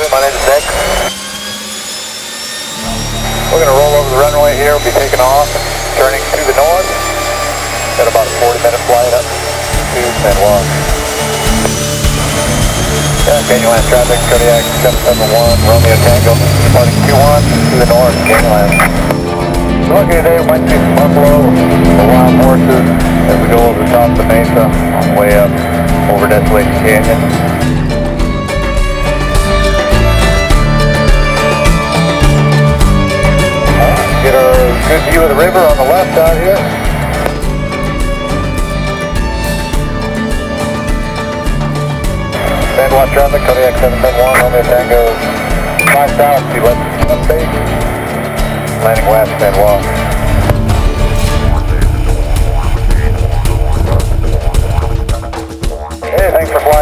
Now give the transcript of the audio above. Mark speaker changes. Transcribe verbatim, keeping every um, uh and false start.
Speaker 1: my name is Nick. We're going to roll over the runway here. We'll be taking off and turning to the north. Got about a forty minute flight up to San Juan. Yeah, Canyonland traffic, Kodiak seven seven one, Romeo Tango, departing two one to the north, Canyonland. So lucky today we might see some buffalo, the wild horses as we go over the top of the mesa on the way up over Desolation Canyon. Get a good view of the river on the left out here. San Juan traffic, Kodiak seven seven one, Romeo Tango, five south, see west one base, landing west, San Juan. Hey, thanks for flying.